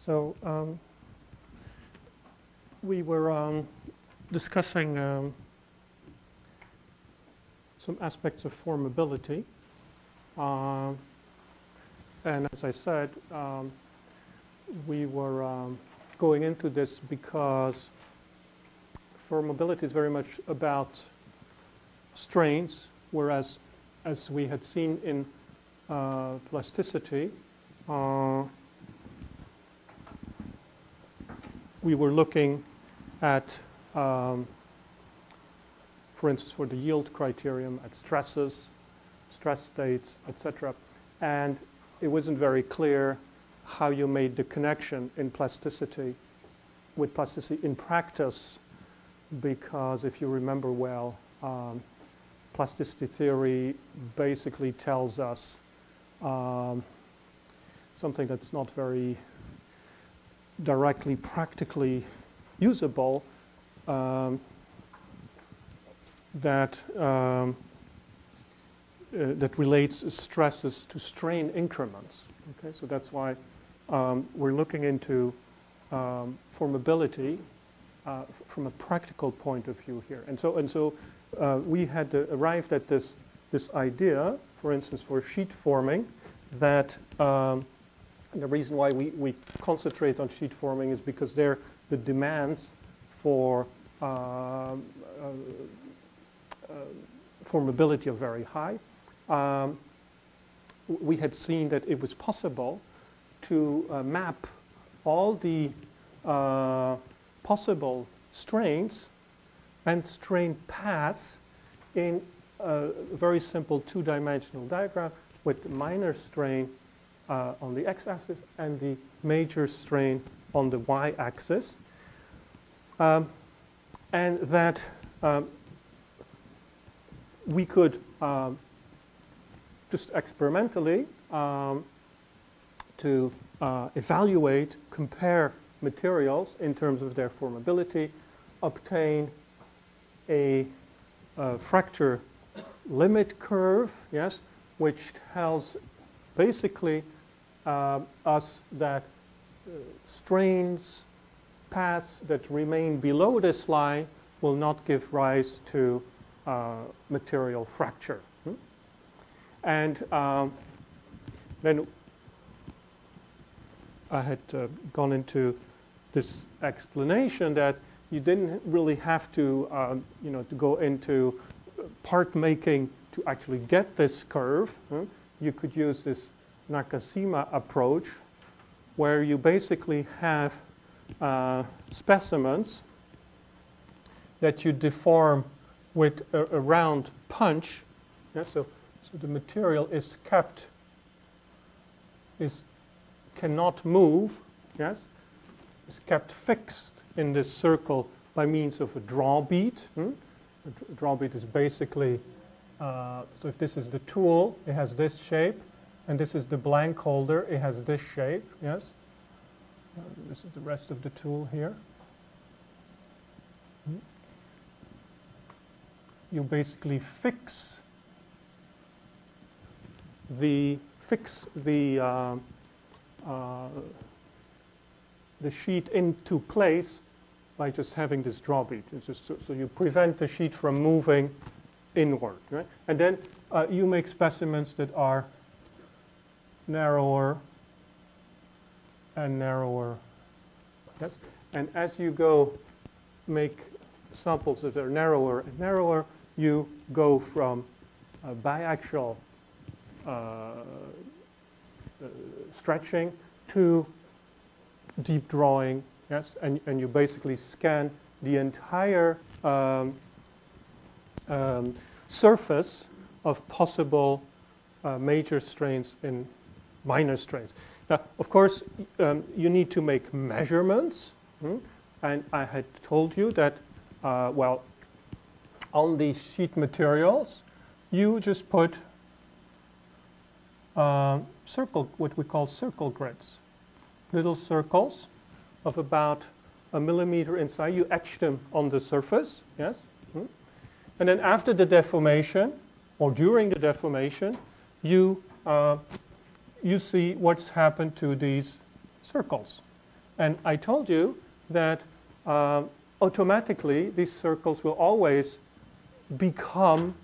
So we were discussing some aspects of formability. And as I said, we were going into this because formability is very much about strains, whereas as we had seen in plasticity, we were looking at, for instance, for the yield criterion, at stresses, stress states, etc. And it wasn't very clear how you made the connection in plasticity, with plasticity in practice, because if you remember well, plasticity theory basically tells us something that's not very directly practically usable, that relates stresses to strain increments. Okay, so that's why we're looking into formability from a practical point of view here. And so we had arrived at this idea, for instance, for sheet forming, that the reason why we concentrate on sheet forming is because there the demands for formability are very high. We had seen that it was possible to map all the possible strains and strain paths in a very simple two-dimensional diagram with minor strain on the x-axis and the major strain on the y-axis. And that we could just experimentally to evaluate, compare materials in terms of their formability, obtain a fracture limit curve, yes, which tells basically us that strains, paths that remain below this line will not give rise to material fracture. And then I had gone into this explanation that you didn't really have to, to go into part making to actually get this curve. You could use this Nakashima approach, where you basically have specimens that you deform with a round punch. Yeah, so the material is kept, cannot move, yes, is kept fixed in this circle by means of a draw bead. A draw bead is basically, so if this is the tool, it has this shape, and this is the blank holder, it has this shape, yes. This is the rest of the tool here. You basically fix the sheet into place by just having this draw bead. It's just so you prevent the sheet from moving inward, right? And then you make specimens that are narrower and narrower, yes. And as you go make samples that are narrower and narrower, you go from biaxial stretching to deep drawing, yes, and you basically scan the entire surface of possible major strains and minor strains. Now, of course, you need to make measurements, and I had told you that, well, on these sheet materials, you just put what we call circle grids, little circles of about a millimeter inside. You etch them on the surface, yes? And then after the deformation, or during the deformation, you see what's happened to these circles. And I told you that automatically these circles will always become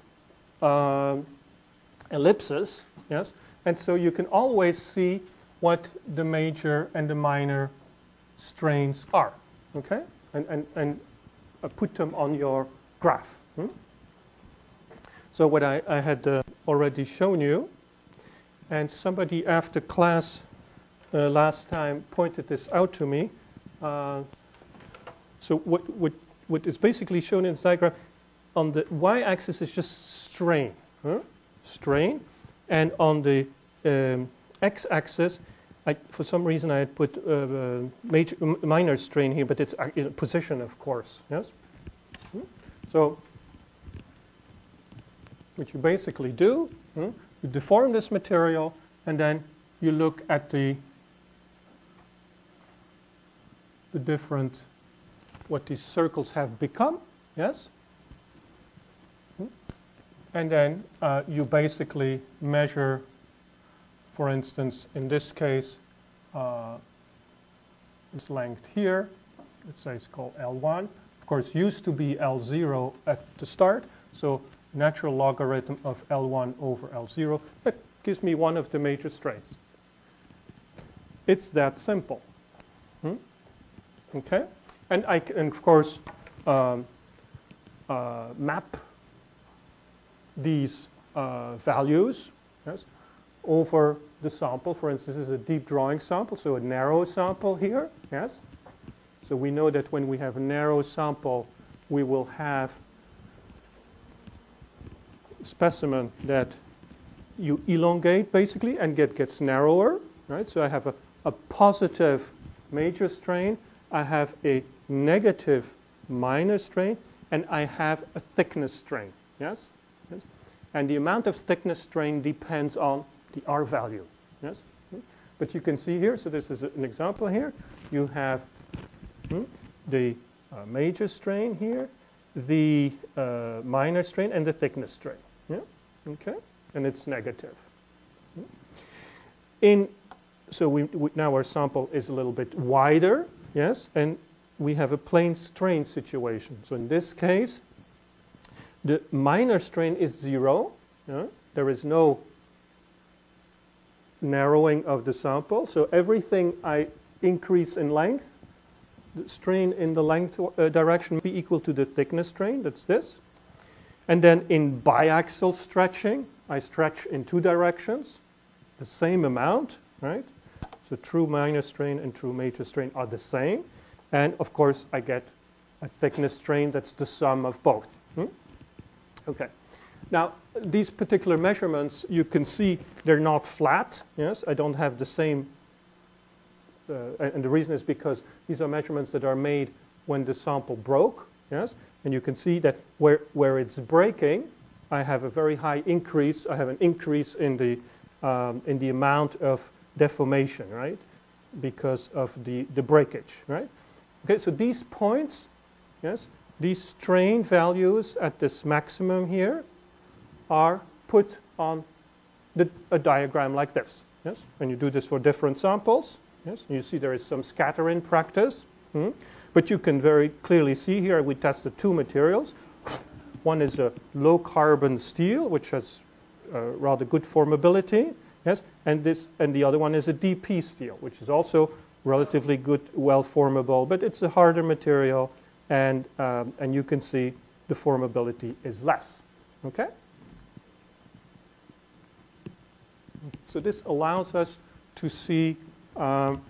ellipses, yes? And so you can always see what the major and the minor strains are, okay? And put them on your graph. So what I had already shown you, and somebody after class last time pointed this out to me. So what is basically shown in this diagram, on the y-axis is just strain, strain, and on the x-axis, for some reason I had put minor strain here, but it's in position, of course. Yes. So what you basically do, you deform this material, and then you look at the different, what these circles have become, yes? And then you basically measure, for instance, in this case, this length here, let's say it's called L1. Of course, used to be L0 at the start, so natural logarithm of L1 over L0, that gives me one of the major strains. It's that simple. Okay? And I can, of course, map these values, yes, over the sample. For instance, this is a deep drawing sample, so a narrow sample here. Yes. So we know that when we have a narrow sample, we will have a specimen that you elongate basically and gets narrower. Right. So I have a positive major strain. I have a negative minor strain, and I have a thickness strain. Yes? Yes? And the amount of thickness strain depends on the R value. Yes? But you can see here, so this is an example here. You have the major strain here, the minor strain, and the thickness strain. Yeah? Okay? And it's negative. So now our sample is a little bit wider. Yes, and we have a plane strain situation. So in this case, the minor strain is 0. There is no narrowing of the sample. So everything I increase in length, the strain in the length direction will be equal to the thickness strain. That's this. And then in biaxial stretching, I stretch in two directions, the same amount, right? So true minor strain and true major strain are the same. And of course, I get a thickness strain that's the sum of both. Okay. Now, these particular measurements, you can see they're not flat. Yes, I don't have the same. And the reason is because these are measurements that are made when the sample broke. Yes, and you can see that where it's breaking, I have a very high increase. I have an increase in the amount of deformation, right? Because of the breakage, right? Okay, so these points, yes, these strain values at this maximum here are put on a diagram like this, yes? And you do this for different samples, yes? And you see there is some scatter in practice, but you can very clearly see here we tested two materials. One is a low carbon steel, which has rather good formability. Yes, and the other one is a DP steel, which is also relatively good, well formable, but it's a harder material, and you can see the formability is less. Okay. So this allows us to see. So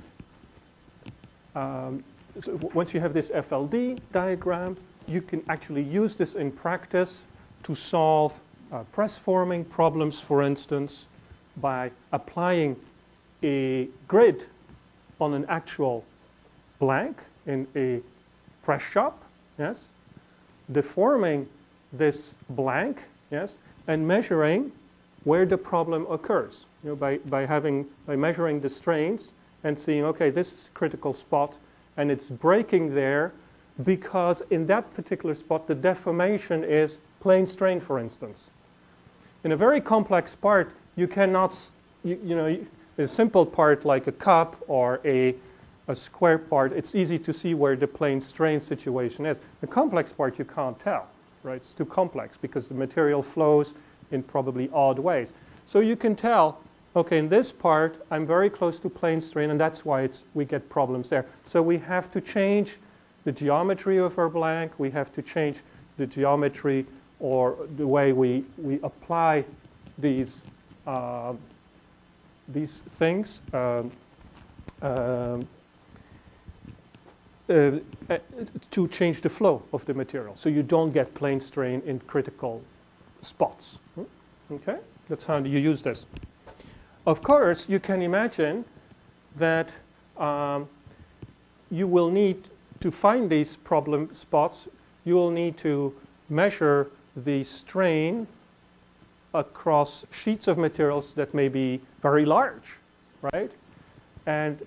once you have this FLD diagram, you can actually use this in practice to solve press forming problems, for instance, by applying a grid on an actual blank in a press shop, yes, deforming this blank, yes, and measuring where the problem occurs. You know, by measuring the strains and seeing, okay, this is a critical spot, and it's breaking there because in that particular spot the deformation is plane strain, for instance. In a very complex part, you cannot, you know, a simple part like a cup or a a square part, it's easy to see where the plane strain situation is. The complex part you can't tell, right? It's too complex because the material flows in probably odd ways. So you can tell, okay, in this part, I'm very close to plane strain, and that's why we get problems there. So we have to change the geometry of our blank. We have to change the geometry or the way we apply these things to change the flow of the material, so you don't get plane strain in critical spots. Okay, that's how you use this. Of course, you can imagine that you will need to find these problem spots. You will need to measure the strain across sheets of materials that may be very large, right? And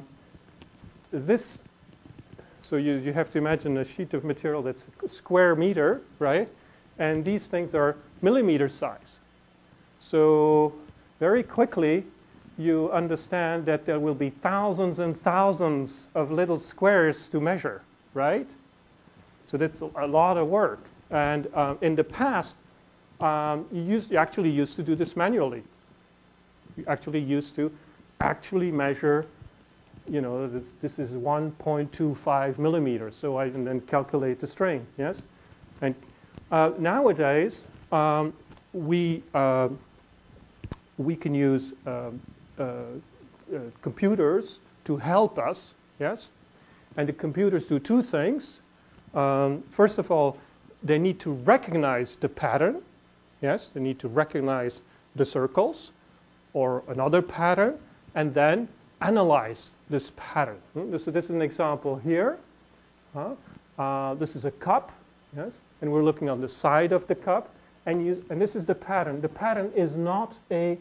so you have to imagine a sheet of material that's a square meter, right? And these things are millimeter size. So very quickly, you understand that there will be thousands and thousands of little squares to measure, right? So that's a lot of work. And in the past, you actually used to do this manually. You actually used to measure, you know, this is 1.25 millimeters. So I can then calculate the strain, yes? And nowadays, we can use computers to help us, yes? And the computers do two things. First of all, they need to recognize the pattern, yes? They need to recognize the circles or another pattern, and then analyze this pattern. This is an example here. This is a cup, yes? And we're looking on the side of the cup, and this is the pattern. The pattern is not a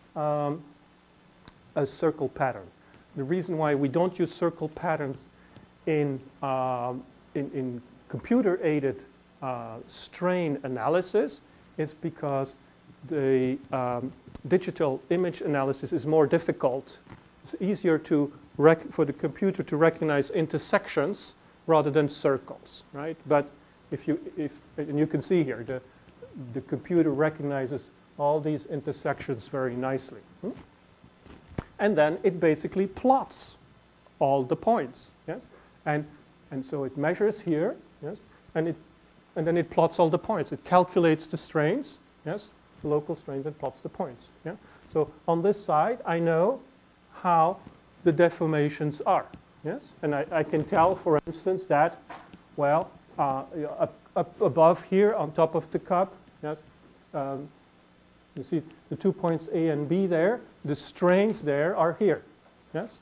circle pattern. The reason why we don't use circle patterns in computer-aided strain analysis is because the digital image analysis is more difficult. It's easier for the computer to recognize intersections rather than circles, right? But and you can see here, the computer recognizes all these intersections very nicely. And then it basically plots all the points, yes? And so it measures here, yes? And then it plots all the points. It calculates the strains, yes? The local strains, and plots the points, yeah? So on this side, I know how the deformations are, yes? And I can tell, for instance, that, well, up above here on top of the cup, yes? You see the 2 points A and B there. The strains there are here, yes?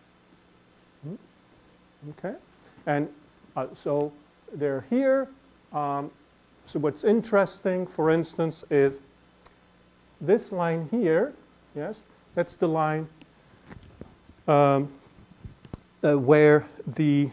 Okay, and so they're here. So what's interesting, for instance, is this line here, yes? That's the line where the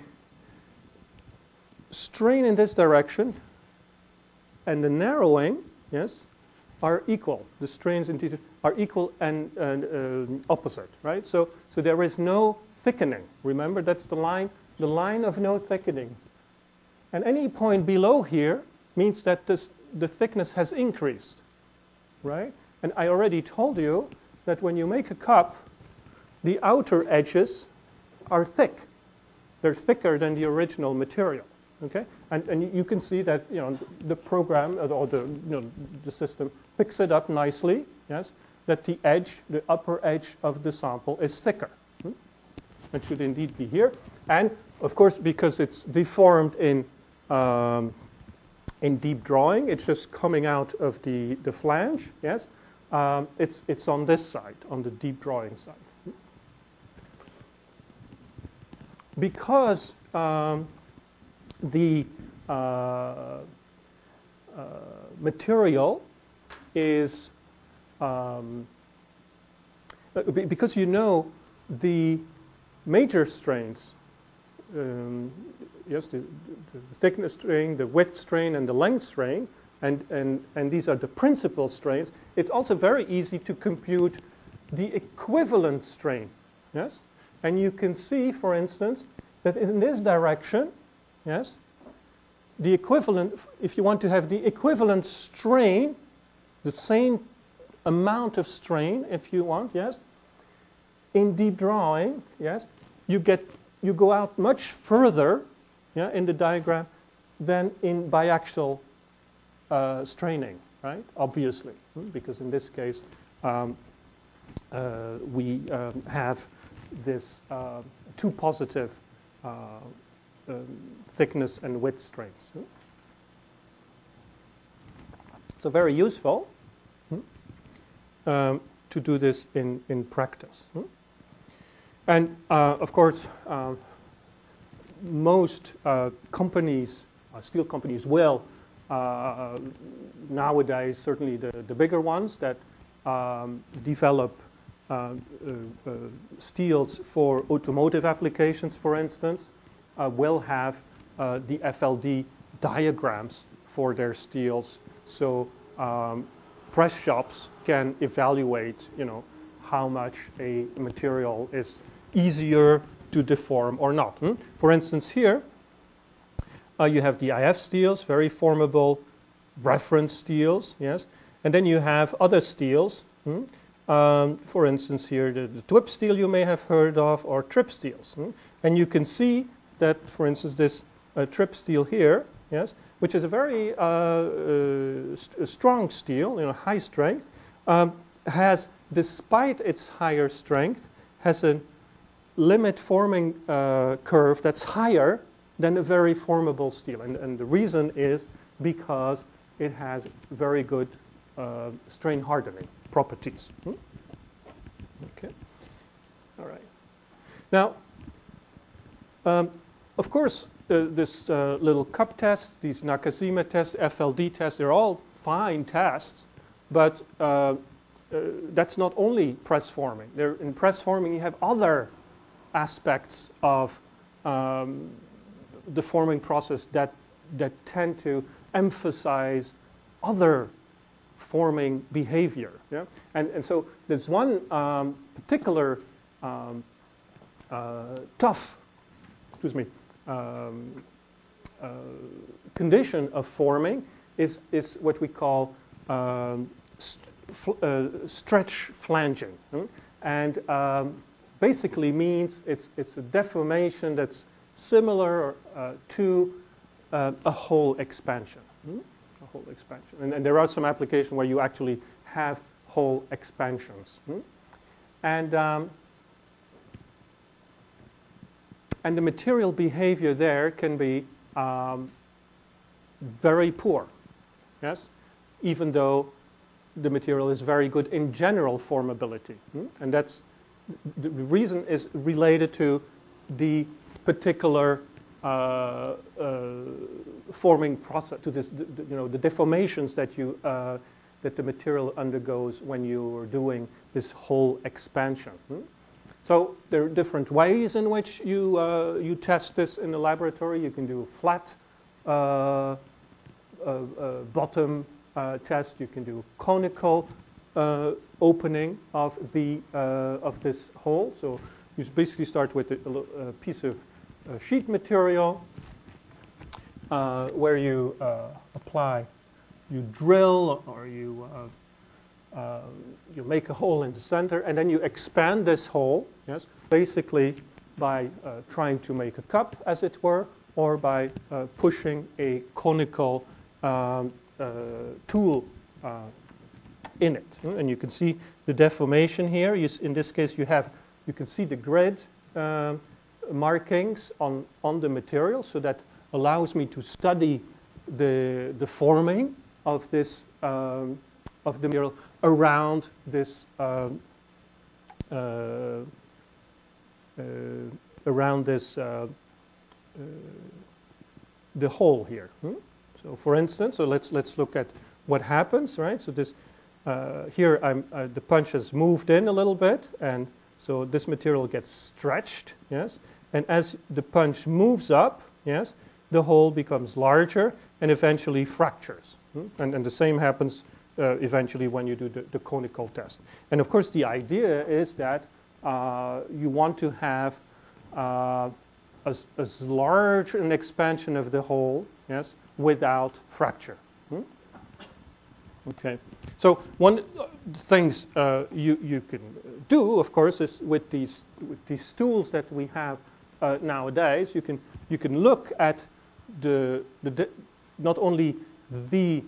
strain in this direction and the narrowing, yes, are equal. The strains in are equal and opposite, right? So there is no thickening. Remember, that's the line of no thickening. And any point below here means that the thickness has increased, right? And I already told you that when you make a cup, the outer edges are thick. They're thicker than the original material, okay? And you can see that, you know, the program or the system picks it up nicely, yes? That the upper edge of the sample is thicker. It should indeed be here. And of course, because it's deformed in deep drawing, it's just coming out of the flange, yes? It's on this side, on the deep drawing side. Because the material is, because you know the major strains, yes, the thickness strain, the width strain, and the length strain, and these are the principal strains, it's also very easy to compute the equivalent strain, yes? And you can see, for instance, that in this direction, yes, the equivalent, if you want to have the equivalent strain, the same amount of strain, if you want, yes, in deep drawing, yes, you go out much further, yeah, in the diagram than in biaxial straining, right? Obviously, because in this case we have this two positive thickness and width strains. So very useful to do this in practice. And of course, most companies, steel companies will, nowadays, certainly the bigger ones that develop steels for automotive applications, for instance, will have the FLD diagrams for their steels. So press shops can evaluate, how much a material is easier to deform or not. For instance, here you have the IF steels, very formable reference steels, yes, and then you have other steels. For instance, here the TWIP steel you may have heard of, or trip steels, and you can see that, for instance, this trip steel here, yes, which is a very strong steel, high strength, has, despite its higher strength, has a limit forming curve that's higher than a very formable steel. And the reason is because it has very good strain hardening properties. Okay. All right. Now, of course, this little cup test, these Nakajima tests, FLD tests, they're all fine tests, but that's not only press forming. In press forming, you have other aspects of the forming process that tend to emphasize other forming behavior. Yeah? And so there's one particular tough, condition of forming is what we call stretch flanging, and basically means it's a deformation that's similar to a hole expansion. A hole expansion, and there are some applications where you actually have hole expansions, and the material behavior there can be very poor, yes, even though the material is very good in general formability, and that's the reason is related to the particular forming process, to this, the deformations that you that the material undergoes when you are doing this hole expansion. So there are different ways in which you test this in the laboratory. You can do a flat bottom test. You can do conical opening of this hole. So you basically start with a piece of sheet material where you apply, you drill, or you make a hole in the center, and then you expand this hole, yes, basically by trying to make a cup, as it were, or by pushing a conical tool in it. And you can see the deformation here. In this case, you can see the grid markings on the material, so that allows me to study the forming of this of the material around this the hole here. So for instance, let's look at what happens, right? So this here the punch has moved in a little bit, and so this material gets stretched, yes, and as the punch moves up, yes, the hole becomes larger and eventually fractures. And the same happens eventually when you do the conical test. And of course the idea is that you want to have as large an expansion of the hole, yes, without fracture. Okay. So one of the things you can do, of course, is with these tools that we have nowadays, you can look at not only the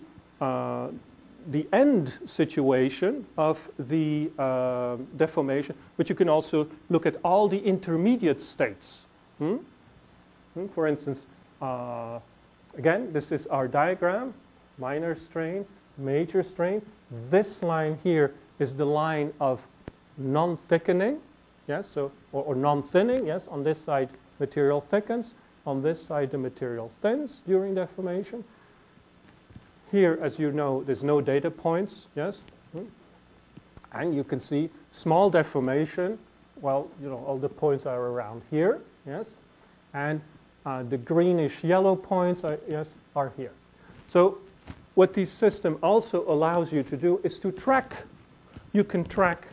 end situation of the deformation, but you can also look at all the intermediate states. For instance, again, this is our diagram: minor strain, major strain. This line here is the line of non-thickening, yes, so or non-thinning, yes. On this side, material thickens. On this side, the material thins during deformation. Here, as you know, there's no data points, yes, and you can see small deformation. Well, you know, all the points are around here, yes, and the greenish yellow points are, yes, are here. So what this system also allows you to do is to track. You can track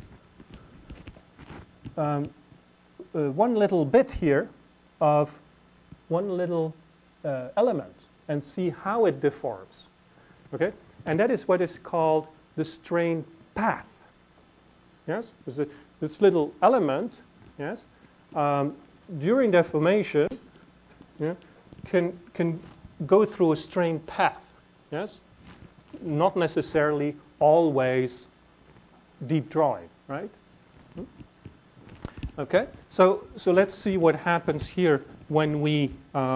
one little bit here of one little element and see how it deforms. Okay, and that is what is called the strain path. Yes, this little element, yes, during deformation, yeah, can go through a strain path. Yes, not necessarily always deep drawing, right? Okay, so let's see what happens here when we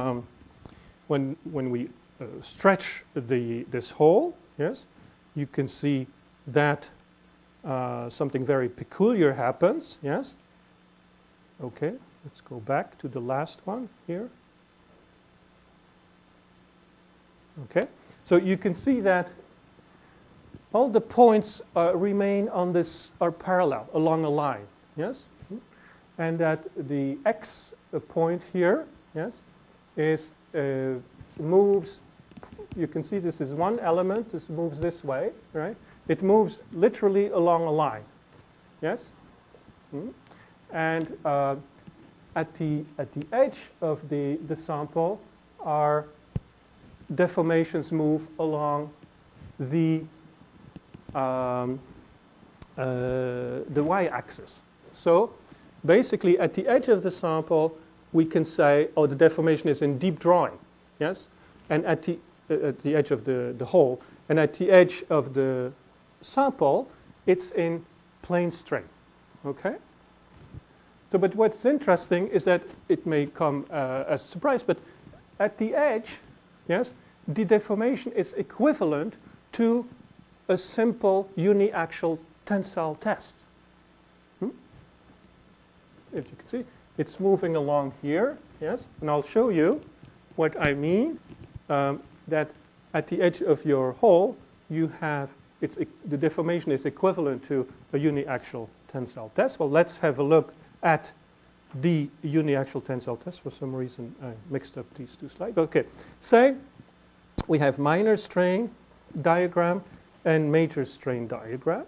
stretch this hole. Yes, you can see that something very peculiar happens. Yes. Okay, let's go back to the last one here. Okay, so you can see that all the points remain on this, are parallel along a line. Yes, and that the X point here, yes, is moves. You can see this is one element. This moves this way, right? It moves literally along a line. Yes, and at the edge of the sample, our deformations move along the y-axis. So basically, at the edge of the sample, we can say, oh, the deformation is in deep drawing. Yes, and at the edge of the hole, and at the edge of the sample, it's in plane strain. Okay. So, but what's interesting is that it may come as a surprise, but at the edge, yes, the deformation is equivalent to a simple uniaxial tensile test. If you can see, it's moving along here, yes, and I'll show you what I mean. That at the edge of your hole, you have the deformation is equivalent to a uniaxial tensile test. Well, let's have a look at the uniaxial tensile test. For some reason, I mixed up these two slides. Okay, say we have minor strain diagram and major strain diagram.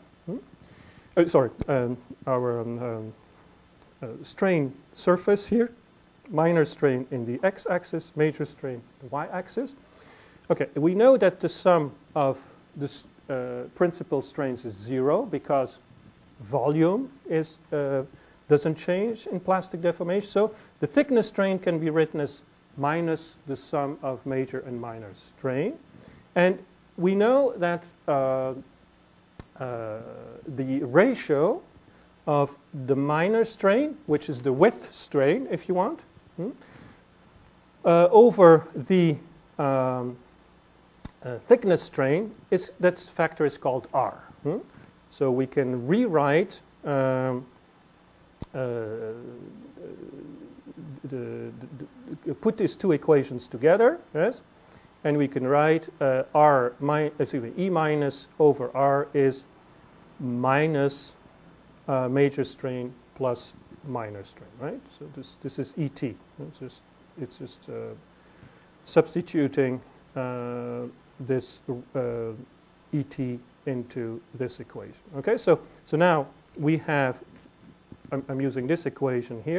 Our strain surface here, minor strain in the x-axis, major strain the y-axis. Okay, we know that the sum of the principal strains is 0 because volume is doesn't change in plastic deformation. So the thickness strain can be written as minus the sum of major and minor strain. And we know that the ratio of the minor strain, which is the width strain, if you want, over the thickness strain, that factor is called R. So we can rewrite put these two equations together, yes, and we can write E minus over R is minus major strain plus minor strain, right? So this is ET. It's just substituting this ET into this equation. Okay, so now we have. I'm using this equation here.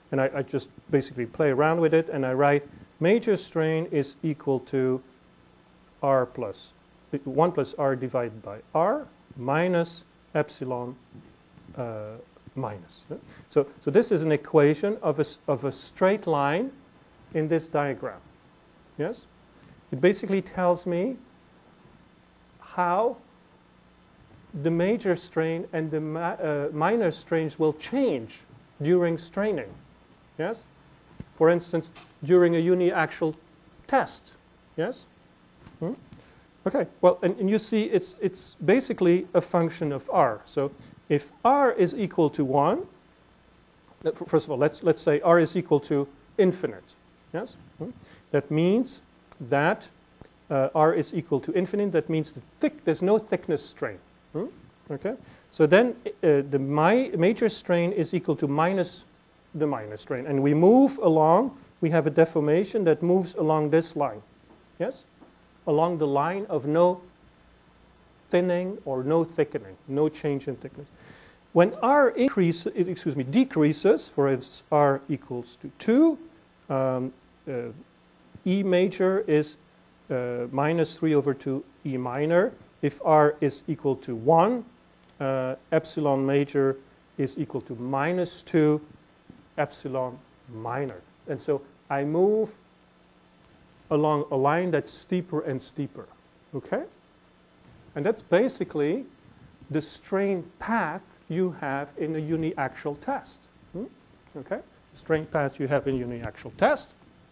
And I just basically play around with it, and I write major strain is equal to R plus 1 plus R divided by R minus epsilon minus. So this is an equation of a straight line in this diagram. Yes? It basically tells me how the major strain and the minor strains will change during straining. Yes? For instance, during a uniaxial test. Yes? Okay, well, and you see it's basically a function of R. So if R is equal to 1, first of all, let's say R is equal to infinite. Yes? That means that R is equal to infinite. That means there's no thickness strain. Okay? So then the major strain is equal to minus the minor strain. And we move along, we have a deformation that moves along this line. Yes? Along the line of no thinning or no thickening, no change in thickness. When R decreases, for instance, R equals to 2, E major is minus 3 over 2 E minor. If R is equal to 1, epsilon major is equal to minus 2 epsilon minor. And so I move along a line that's steeper and steeper. Okay? And that's basically the strain path you have in a uniaxial test. Okay? The strain path you have in a uniaxial test.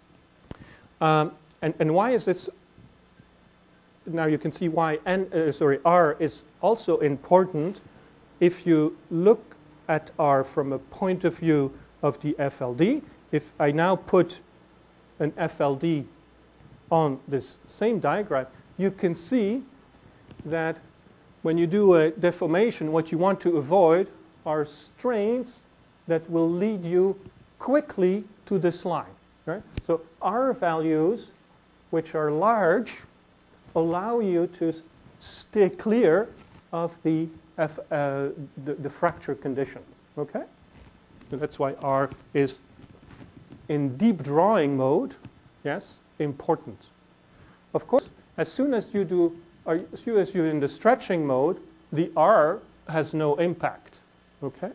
And why is this? Now you can see why R is also important if you look at R from a point of view of the FLD. If I now put an FLD on this same diagram, you can see that when you do a deformation, what you want to avoid are strains that will lead you quickly to this line. Right? So R values, which are large, allow you to stay clear of the fracture condition. Okay? So that's why R is in deep drawing mode, yes, important. Of course, as soon as you're in the stretching mode, the R has no impact. Okay?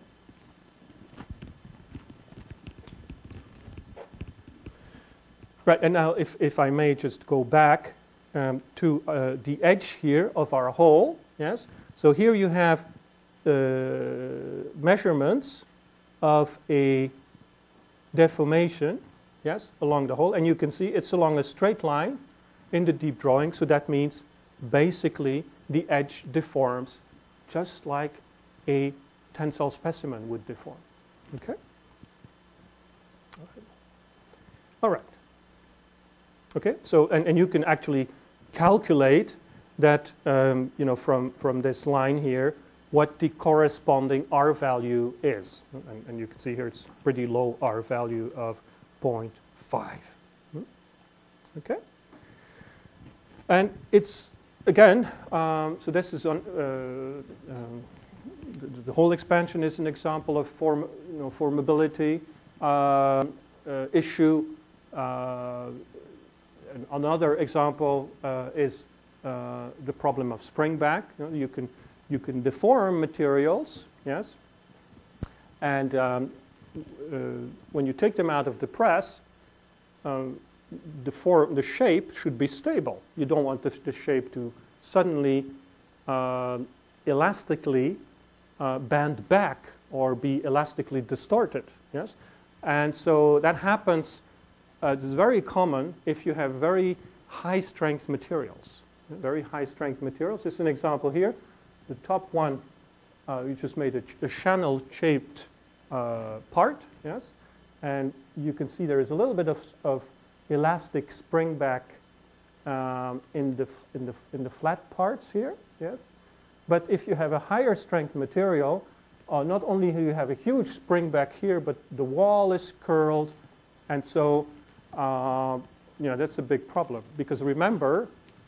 Right, and now if I may just go back to the edge here of our hole, yes? So here you have measurements of a deformation, yes, along the hole, and you can see it's along a straight line in the deep drawing, so that means basically the edge deforms just like a tensile specimen would deform. Okay? All right. Okay, so and you can actually calculate that from this line here what the corresponding R value is, and you can see here it's pretty low R value of 0.5. Okay, and it's again so this is on the whole expansion is an example of formability issue. Another example is the problem of spring back. You can deform materials, yes, and when you take them out of the press, the shape should be stable. You don't want the shape to suddenly elastically bend back or be elastically distorted, yes, and so that happens. It's very common if you have very high strength materials. Very high strength materials. This is an example here. The top one, you just made a channel shaped part, yes, and you can see there is a little bit of elastic spring back in the flat parts here, yes. But if you have a higher strength material, not only do you have a huge spring back here, but the wall is curled, and so that's a big problem, because remember,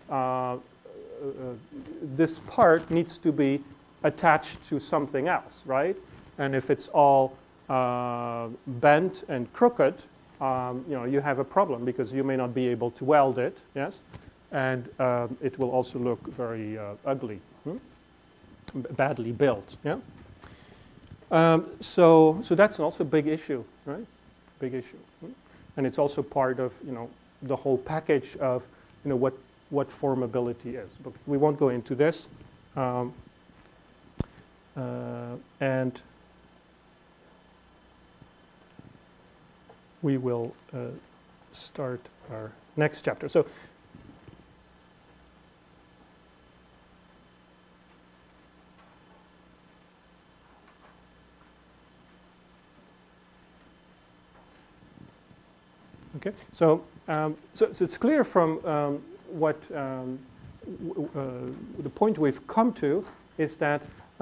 this part needs to be attached to something else, right? And if it's all bent and crooked, you have a problem because you may not be able to weld it, yes, and it will also look very ugly, badly built, yeah. So that's also a big issue, right? Big issue, and it's also part of the whole package of what formability is. But we won't go into this, and we will start our next chapter. So. Okay, so it's clear from what the point we've come to is that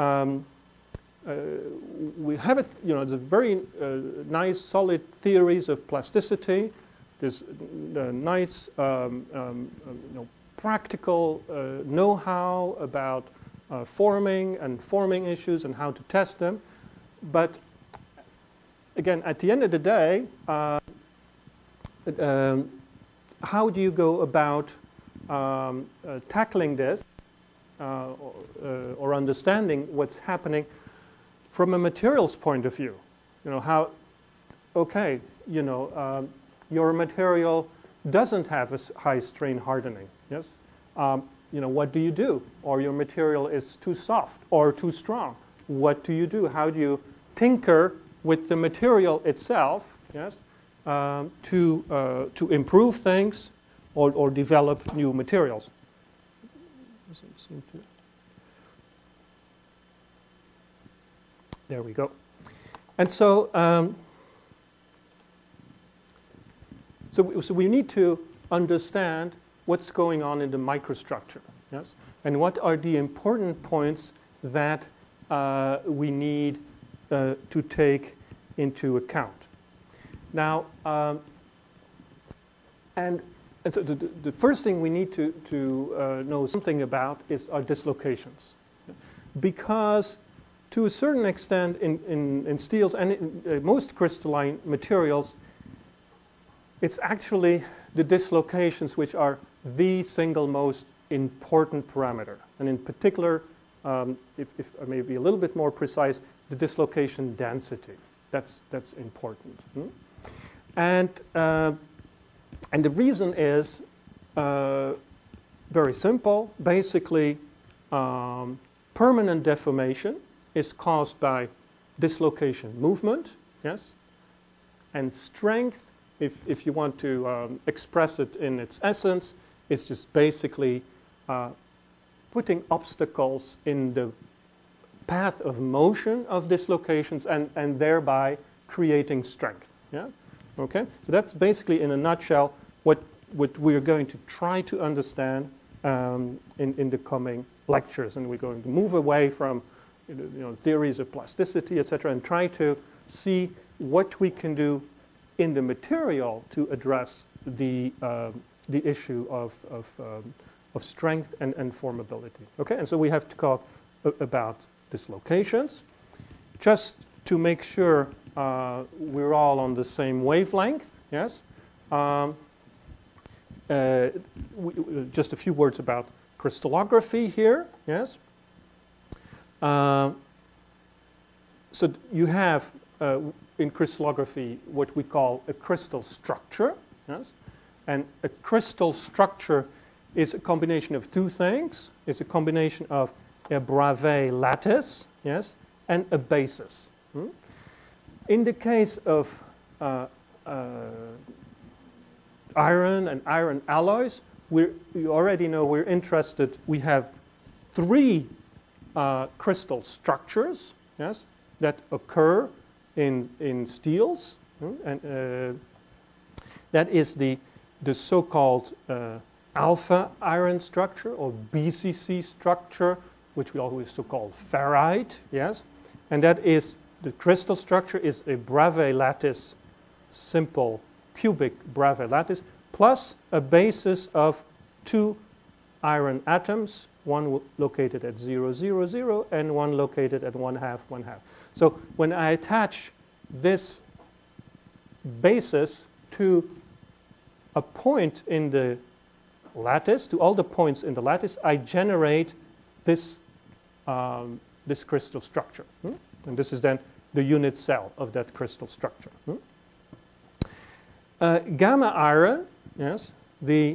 we have it's a very nice, solid theories of plasticity. There's nice, practical know-how about forming and forming issues and how to test them. But again, at the end of the day. How do you go about tackling this or understanding what's happening from a materials point of view? Your material doesn't have a high strain hardening, yes? What do you do? Or your material is too soft or too strong. What do you do? How do you tinker with the material itself, yes? To improve things or develop new materials. There we go. And so, so we need to understand what's going on in the microstructure, yes, and what are the important points that we need to take into account. Now, and so the first thing we need to know something about is our dislocations. Because to a certain extent in steels and in most crystalline materials, it's actually the dislocations which are the single most important parameter. And in particular, if I may be a little bit more precise, the dislocation density. That's important. And the reason is very simple. Basically, permanent deformation is caused by dislocation movement, yes, and strength. If you want to express it in its essence, it's just basically putting obstacles in the path of motion of dislocations and thereby creating strength. Yeah. Okay, so that's basically, in a nutshell, what we're going to try to understand in the coming lectures, and we're going to move away from theories of plasticity, etc., and try to see what we can do in the material to address the issue of strength and formability. Okay, and so we have to talk about dislocations, just to make sure we're all on the same wavelength, yes? Just a few words about crystallography here, yes? So you have, in crystallography, what we call a crystal structure, yes? And a crystal structure is a combination of two things. It's a combination of a Bravais lattice, yes, and a basis. In the case of iron and iron alloys, you already know we're interested. We have three crystal structures, yes, that occur in steels, and that is the so-called alpha iron structure or BCC structure, which we also call ferrite, yes, and that is the crystal structure is a Bravais lattice, simple cubic Bravais lattice, plus a basis of two iron atoms, one located at 0, 0, 0, and one located at 1/2, 1/2. So when I attach this basis to a point in the lattice, to all the points in the lattice, I generate this, this crystal structure. And this is then the unit cell of that crystal structure. Gamma iron, yes, the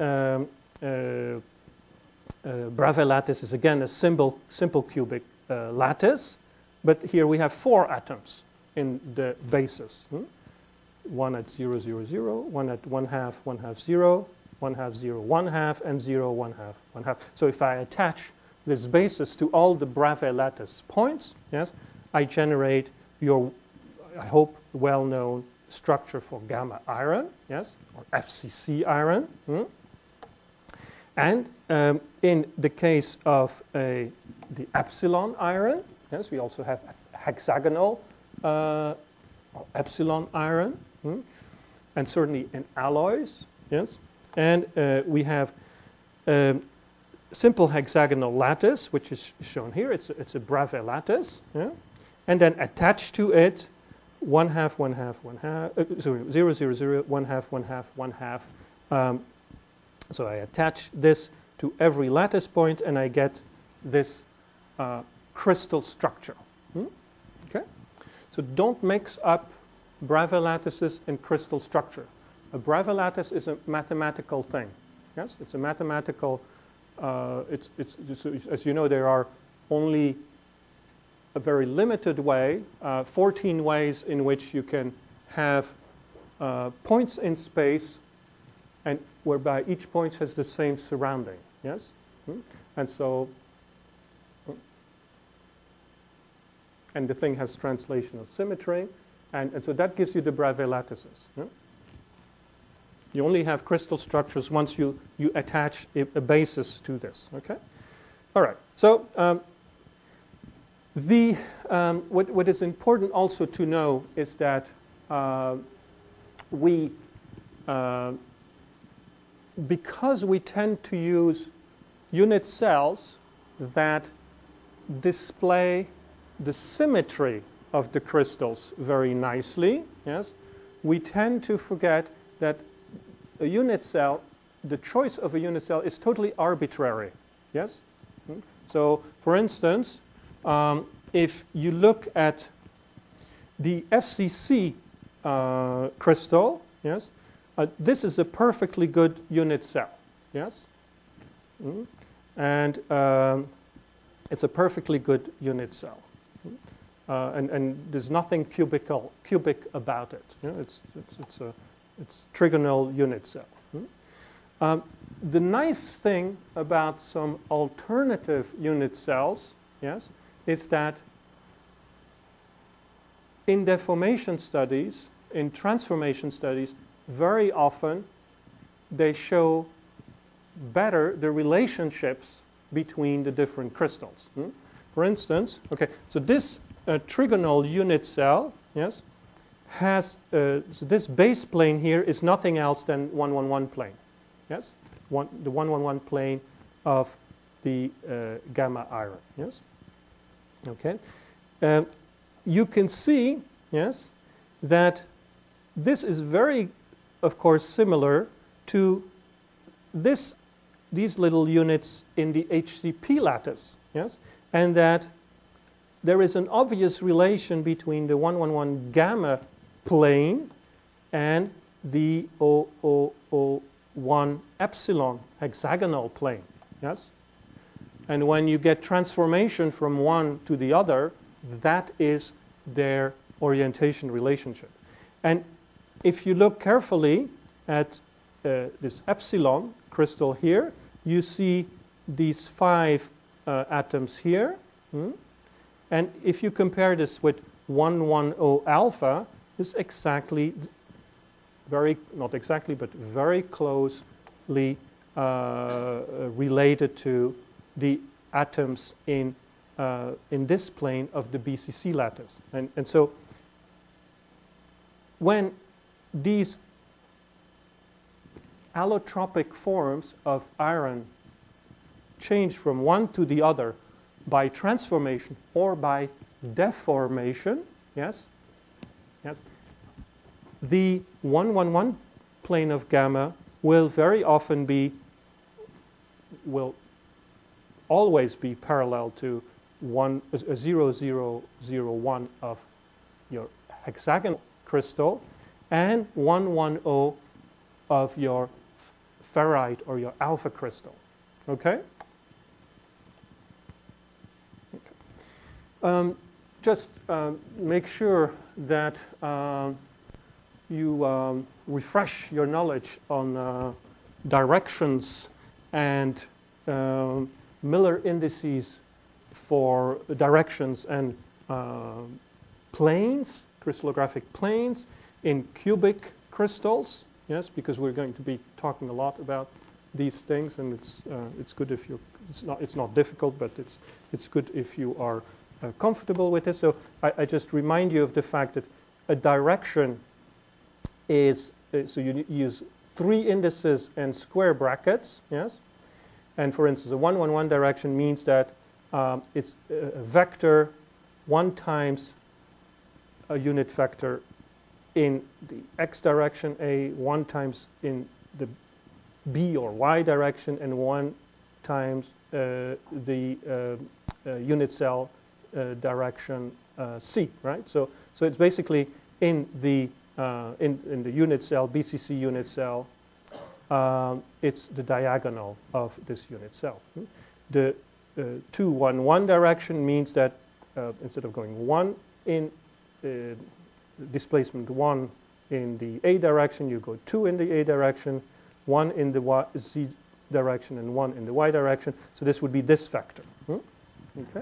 Bravais lattice is again a simple cubic lattice, but here we have 4 atoms in the basis. One at 0, 0, 0, one at 1/2, 1/2, 0, 1/2, 0, 1/2, and 0, 1/2, 1/2. So if I attach this basis to all the Bravais lattice points, yes, I generate your, I hope, well-known structure for gamma iron, yes, or FCC iron. And in the case of the epsilon iron, yes, we also have hexagonal epsilon iron, and certainly in alloys, yes. And we have simple hexagonal lattice, which is shown here. It's a Bravais lattice, yeah? And then attached to it 1/2, 1/2, 1/2, sorry, 0, 0, 0, 1/2, 1/2, 1/2. So I attach this to every lattice point, and I get this crystal structure. Okay? So don't mix up Bravais lattices and crystal structure. A Bravais lattice is a mathematical thing. Yes, it's a mathematical. As you know, there are only a very limited way, 14 ways in which you can have points in space, and whereby each point has the same surrounding. Yes, and so, and the thing has translational symmetry, and so that gives you the Bravais lattices. Yeah? You only have crystal structures once you attach a basis to this. Okay, all right. So what is important also to know is that because we tend to use unit cells that display the symmetry of the crystals very nicely, yes, we tend to forget that a unit cell, the choice of a unit cell is totally arbitrary, yes? So, for instance, if you look at the FCC crystal, yes, this is a perfectly good unit cell, yes? And it's a perfectly good unit cell. And there's nothing cubic about it. You know, it's trigonal unit cell. The nice thing about some alternative unit cells, yes, is that in deformation studies, in transformation studies, very often they show better the relationships between the different crystals. For instance, okay, so this trigonal unit cell, yes, has so this base plane here is nothing else than 1-1-1 plane, yes, the 1-1-1 plane of the gamma iron, yes. Okay, you can see, yes, that this is very, of course, similar to these little units in the HCP lattice, yes, and that there is an obvious relation between the 1-1-1 gamma plane and the 0-0-1 epsilon hexagonal plane, yes? And when you get transformation from one to the other, that is their orientation relationship. And if you look carefully at this epsilon crystal here, you see these 5 atoms here. And if you compare this with 1-1-0 alpha, it's exactly, not exactly, but very closely related to the atoms in this plane of the BCC lattice. And so when these allotropic forms of iron change from one to the other by transformation or by deformation, yes, Yes? The 1, 1, 1 plane of gamma will very often be, will always be parallel to 0, 0, 0, 1 of your hexagonal crystal and 1, 1, 0 of your ferrite or your alpha crystal. Okay? Just make sure that you refresh your knowledge on directions and Miller indices for directions and planes, crystallographic planes in cubic crystals. Yes, because we're going to be talking a lot about these things, and it's good if you. It's not difficult, but it's good if you are comfortable with this. So I just remind you of the fact that a direction is so you use 3 indices and square brackets. Yes, and for instance, a 1, 1, 1 direction means that it's a vector 1 times a unit vector in the x direction, a 1 times in the b or y direction, and 1 times the unit cell direction c. Right. So it's basically in the unit cell, BCC unit cell. It's the diagonal of this unit cell. The 2, 1, 1 direction means that instead of going 1 in displacement 1 in the a direction, you go 2 in the a direction, 1 in the z direction, and 1 in the y direction. So this would be this vector. Okay.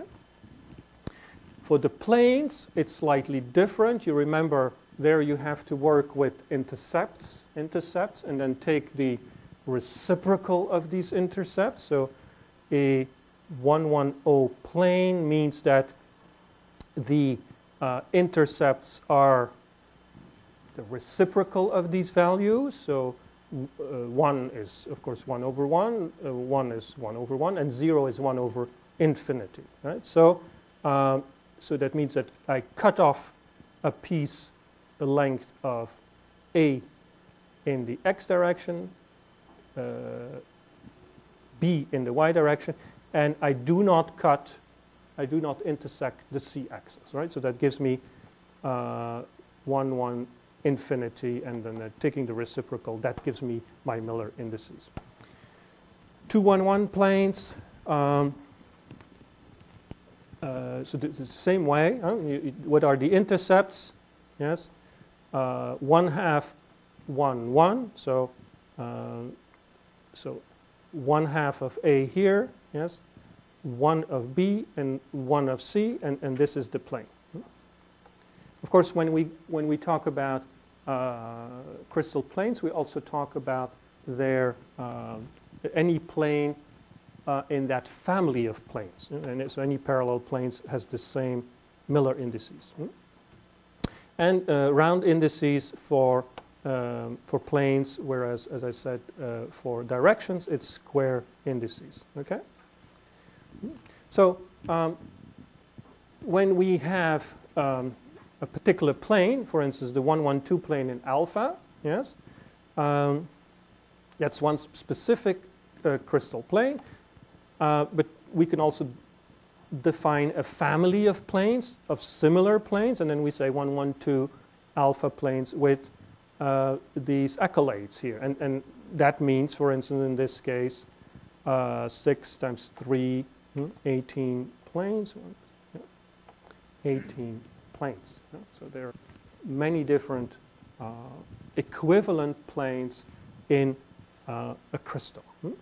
For the planes, it's slightly different. You remember there you have to work with intercepts, and then take the reciprocal of these intercepts. So a 1, 1, 0 plane means that the intercepts are the reciprocal of these values. So 1 is, of course, 1 over 1, 1 is 1 over 1, and 0 is 1 over infinity. Right? So, so that means that I cut off a piece the length of a in the x direction, b in the y direction, and I do not intersect the c-axis, right? So that gives me 1, 1, infinity, and then taking the reciprocal, that gives me my Miller indices. 2, 1, 1 planes, so the same way. What are the intercepts? Yes, 1/2, 1, 1. So, so 1/2 of A here. Yes, 1 of B and 1 of C, and this is the plane. Of course, when we talk about crystal planes, we also talk about their any plane in that family of planes, and so any parallel planes has the same Miller indices, and round indices for planes, whereas, as I said, for directions it's square indices. Okay. So when we have a particular plane, for instance, the 1, 1, 2 plane in alpha, yes, that's one specific crystal plane, but we can also define a family of planes, of similar planes, and then we say 1, 1, 2 alpha planes with these accolades here, and that means, for instance, in this case, 6 times 3, 18 planes, 18 planes. So there are many different equivalent planes in a crystal.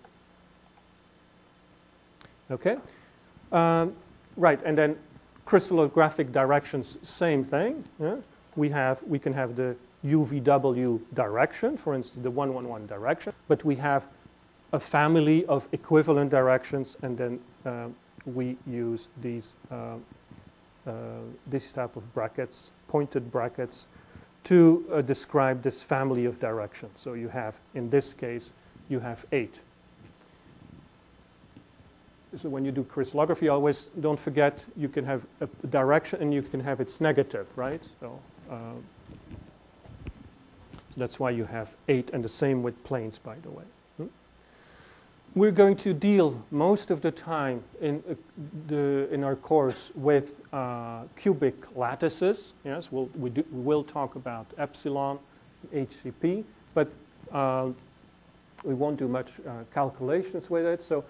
Okay, right, and then crystallographic directions, same thing. Yeah? We can have the UVW direction, for instance, the 1, 1, 1 direction, but we have a family of equivalent directions, and then we use these this type of brackets, pointed brackets, to describe this family of directions. So you have, in this case, you have 8. So when you do crystallography, always don't forget you can have a direction and you can have its negative, right? So So that's why you have 8, and the same with planes, by the way. We're going to deal most of the time in our course with cubic lattices. Yes, we will talk about epsilon, HCP, but we won't do much calculations with it. So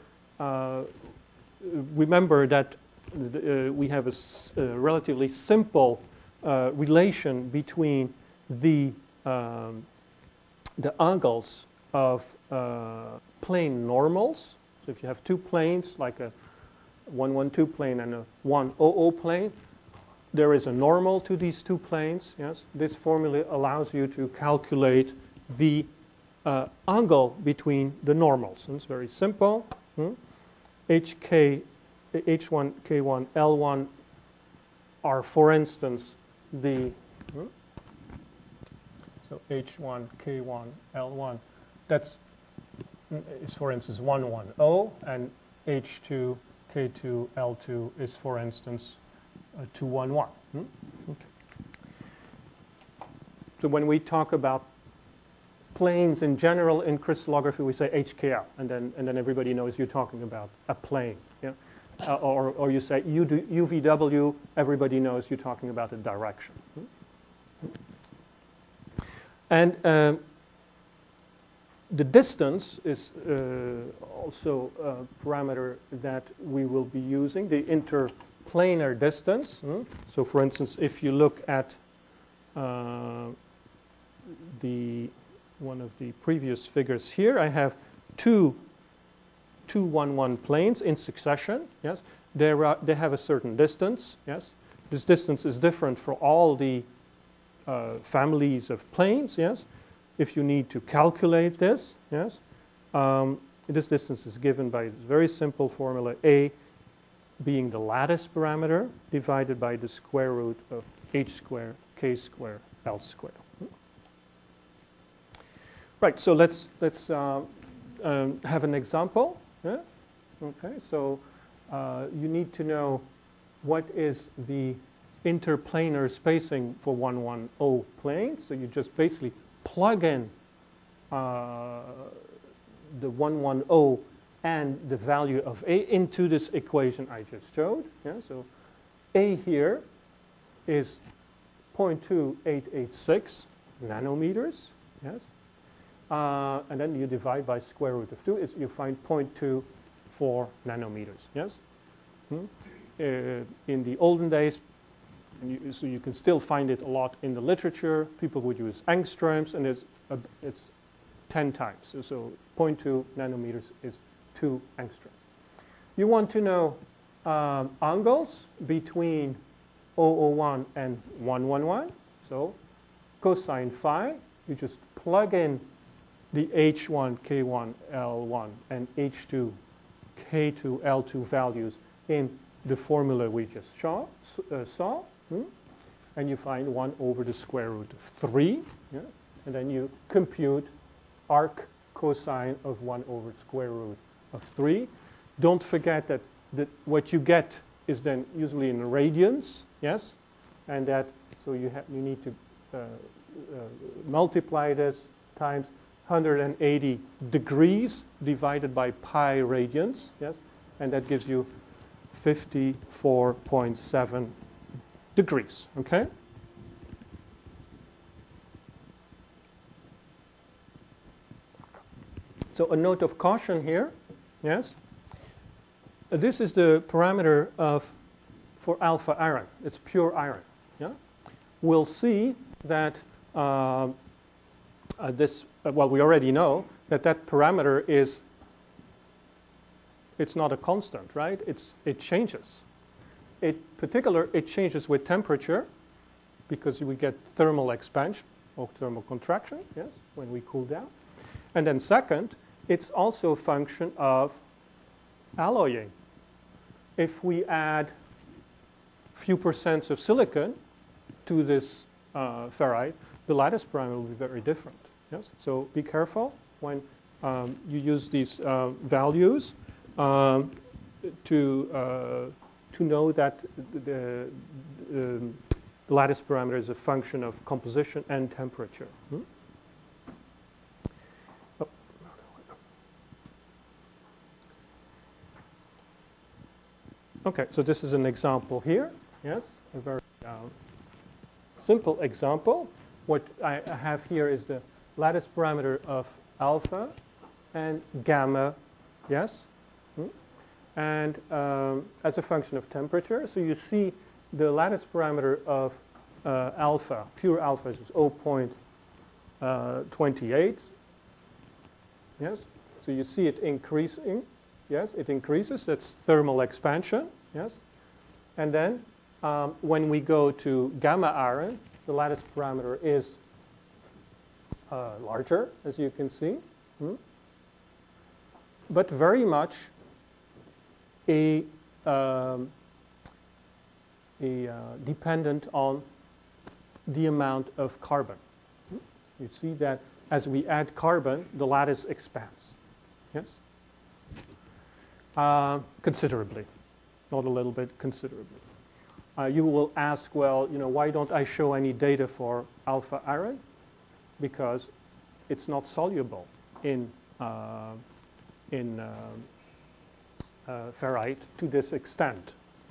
remember that we have a relatively simple relation between the angles of plane normals. So if you have two planes, like a 112 plane and a 100 plane, there is a normal to these two planes. Yes, this formula allows you to calculate the angle between the normals. And it's very simple. H1, K1, L1 are, for instance, the so H1, K1, L1. That's is, for instance, 110, and H2, K2, L2 is, for instance, 211. Okay. So when we talk about planes in general in crystallography, we say HKL, and then everybody knows you're talking about a plane. Yeah? Or you say UVW, everybody knows you're talking about a direction. And the distance is also a parameter that we will be using, the interplanar distance. So for instance, if you look at one of the previous figures here, I have two 211 planes in succession. Yes, they have a certain distance. Yes, this distance is different for all the families of planes. Yes, if you need to calculate this, yes, this distance is given by this very simple formula, A being the lattice parameter divided by the square root of h squared, k squared, l squared. Right. So let's have an example. Yeah? Okay. So you need to know what is the interplanar spacing for 110 planes. So you just basically plug in the 110 and the value of A into this equation I just showed. Yeah? So A here is 0.2886 nanometers. Yes. And then you divide by square root of 2, you find 0.24 nanometers. Yes. In the olden days, so you can still find it a lot in the literature. People would use angstroms, and it's 10 times. So 0.2 nanometers is 2 angstroms. You want to know angles between 001 and 111. So cosine phi, you just plug in the H1, K1, L1, and H2, K2, L2 values in the formula we just saw. And you find 1 over the square root of 3. Yeah? And then you compute arc cosine of 1 over the square root of 3. Don't forget that what you get is then usually in radians. Yes? And that, so you need to multiply this times 180 degrees divided by pi radians. Yes? And that gives you 54.7 degrees. Okay? So a note of caution here. Yes? This is the parameter for alpha iron. It's pure iron. Yeah? We'll see that well, we already know that parameter it's not a constant, right? It changes. In particular, it changes with temperature because we get thermal expansion or thermal contraction, yes, when we cool down. And then second, it's also a function of alloying. If we add a few percents of silicon to this ferrite, the lattice parameter will be very different. Yes? So be careful when you use these values to know that the lattice parameter is a function of composition and temperature. Okay, so this is an example here. Yes, a very simple example. What I have here is the lattice parameter of alpha and gamma, yes, and as a function of temperature. So you see the lattice parameter of alpha, pure alpha, is 0.28. Yes, so you see it increasing. Yes, it increases. That's thermal expansion. Yes, and then when we go to gamma iron, the lattice parameter is larger, as you can see, but very much dependent on the amount of carbon. You see that as we add carbon, the lattice expands. Yes, considerably, not a little bit, considerably. You will ask, well, why don't I show any data for alpha iron? Because it's not soluble in ferrite to this extent.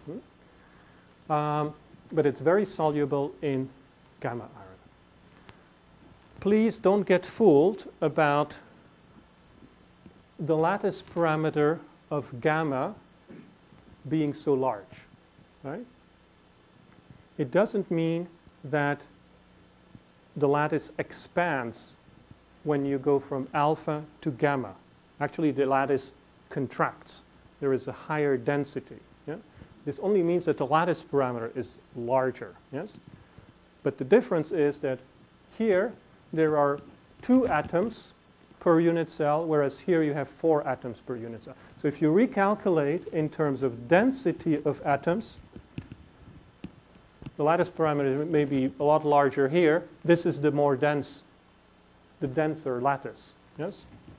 But it's very soluble in gamma iron. Please don't get fooled about the lattice parameter of gamma being so large, right? It doesn't mean that the lattice expands when you go from alpha to gamma. Actually, the lattice contracts. There is a higher density. Yeah? This only means that the lattice parameter is larger. Yes? But the difference is that here there are 2 atoms per unit cell, whereas here you have 4 atoms per unit cell. So if you recalculate in terms of density of atoms, the lattice parameter may be a lot larger here. This is the more dense, the denser lattice. Yes?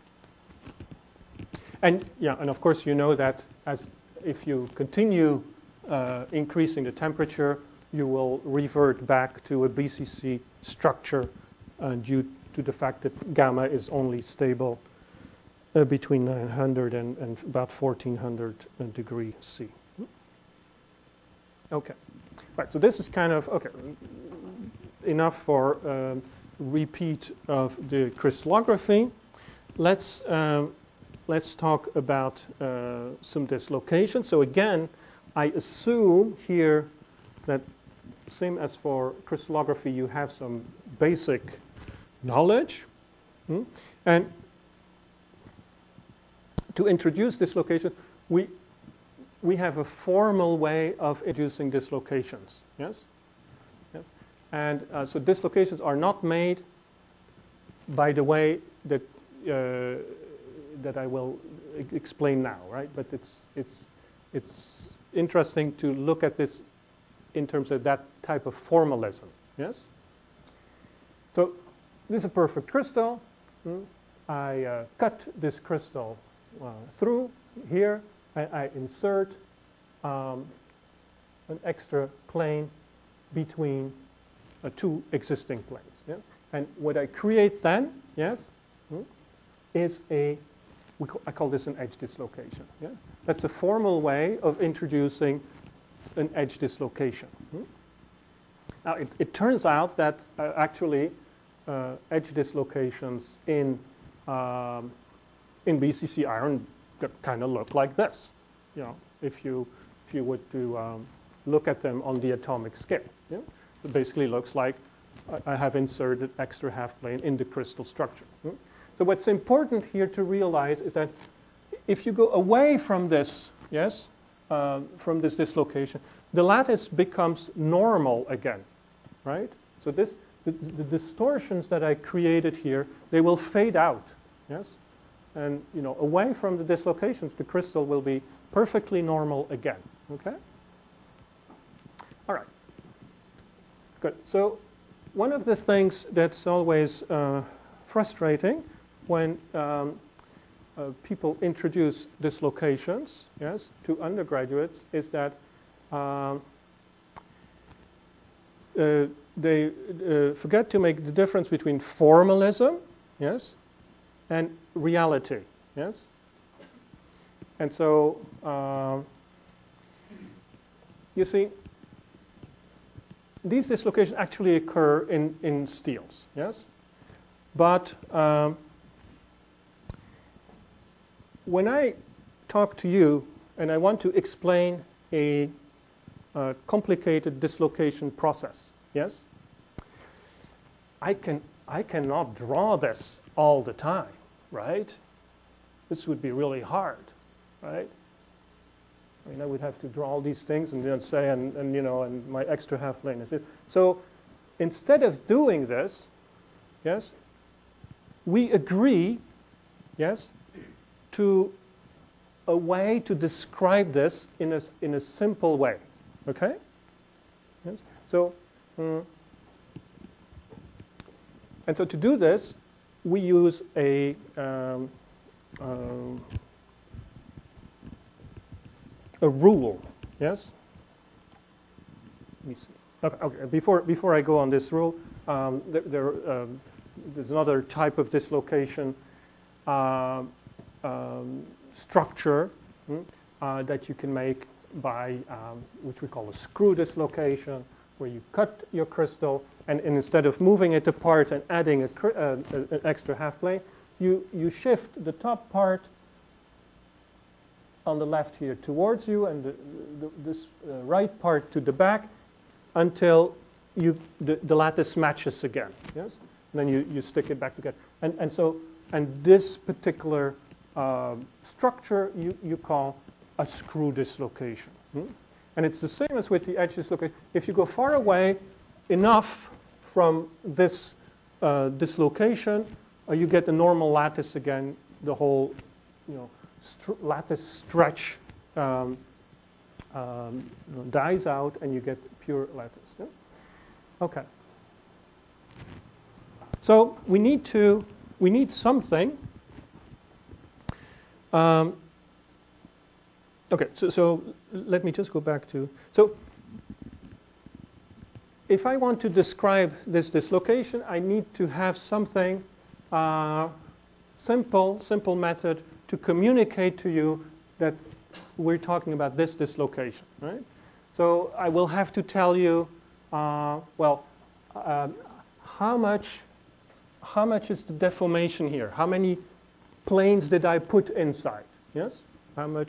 And yeah, and of course you know that if you continue increasing the temperature, you will revert back to a BCC structure due to the fact that gamma is only stable between 900 and about 1400 degrees C. Okay. Right, so this is kind of, okay, enough for repeat of the crystallography. Let's talk about some dislocation. So again, I assume here that same as for crystallography, you have some basic knowledge. And to introduce dislocation, we have a formal way of introducing dislocations. Yes? Yes? And so dislocations are not made by the way that that I will explain now, right? But it's interesting to look at this in terms of that type of formalism. Yes? So this is a perfect crystal. I cut this crystal through here. I insert an extra plane between 2 existing planes. Yeah? And what I create then, yes, is I call this an edge dislocation. Yeah? That's a formal way of introducing an edge dislocation. Now, it turns out that actually edge dislocations in BCC iron kind of look like this. If you were to look at them on the atomic scale. Yeah? It basically looks like I have inserted extra half plane in the crystal structure. So what's important here to realize is that if you go away from this, yes, from this dislocation, the lattice becomes normal again, right? So the distortions that I created here, they will fade out, yes? And away from the dislocations, the crystal will be perfectly normal again. Okay? All right. Good. So one of the things that's always frustrating when people introduce dislocations, yes, to undergraduates is that they forget to make the difference between formalism, yes, and reality, yes? And so you see, these dislocations actually occur in steels, yes? But when I talk to you and I want to explain a complicated dislocation process, yes? I cannot draw this all the time, right? This would be really hard, right? I mean, I would have to draw all these things and then say, and you know, and my extra half plane is it. So instead of doing this, yes, we agree, yes, to a way to describe this in a simple way, okay? Yes? So, and so to do this, we use a rule, yes? Let me see. Okay. Before I go on this rule, there's another type of dislocation structure that you can make by which we call a screw dislocation, where you cut your crystal and instead of moving it apart and adding an extra half plane, you shift the top part on the left here towards you and this right part to the back until the lattice matches again. Yes, and then you stick it back together. And this particular structure you call a screw dislocation. And it's the same as with the edge dislocation. If you go far away enough from this dislocation, you get the normal lattice again. The whole, you know, lattice stretch dies out, and you get pure lattice. Yeah? Okay. So we need something. Okay. So let me just go back to if I want to describe this dislocation, I need to have something simple method to communicate to you that we're talking about this dislocation, right? So I will have to tell you, how much is the deformation here? How many planes did I put inside? Yes? How much?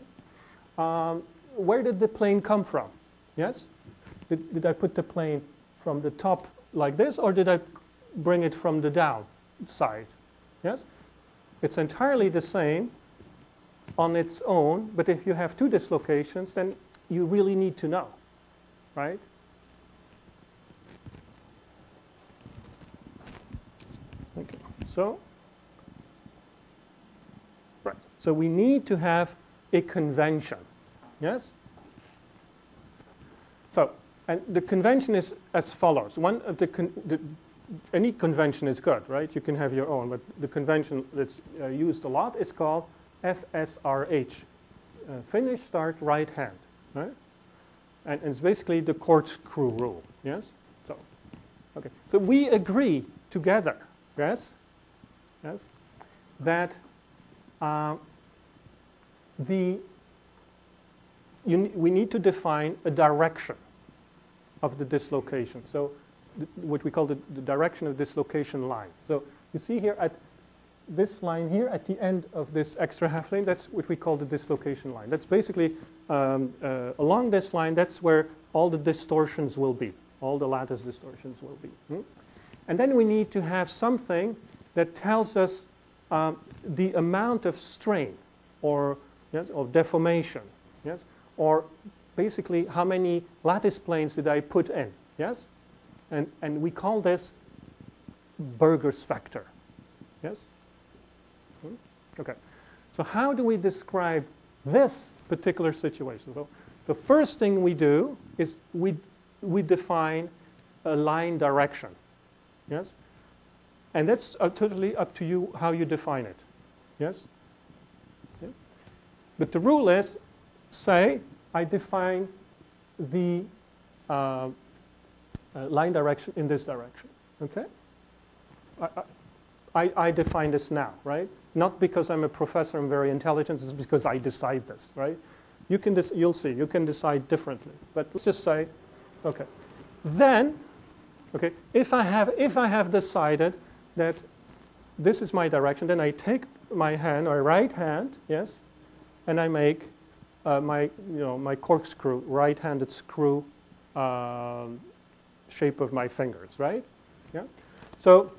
Where did the plane come from? Yes? Did I put the plane from the top like this, or did I bring it from the down side? Yes? It's entirely the same on its own, but if you have two dislocations, then you really need to know, right? Okay. So we need to have a convention. Yes? So, and the convention is as follows. One of any convention is good, right? You can have your own, but the convention that's used a lot is called FSRH, finish, start, right hand, right? And it's basically the corkscrew rule, yes? So, okay. So we agree together, yes? Yes? That we need to define a direction of the dislocation. So what we call the direction of dislocation line. So you see here at this line here at the end of this extra half plane, that's what we call the dislocation line. That's basically along this line, that's where all the distortions will be. All the lattice distortions will be. And then we need to have something that tells us the amount of strain or of deformation, yes, or basically how many lattice planes did I put in, yes, and we call this Berger's factor, yes. Okay, so how do we describe this particular situation? So the first thing we do is we define a line direction, yes, and that's totally up to you how you define it, yes. Yeah. But the rule is, say I define the line direction in this direction, okay? I define this now, right? Not because I'm a professor and very intelligent, it's because I decide this, right? you'll see, you can decide differently. But let's just say, okay. Then, okay, if I have decided that this is my direction, then I take my hand, or right hand, yes, and I make my corkscrew, right-handed screw shape of my fingers, right? Yeah. So,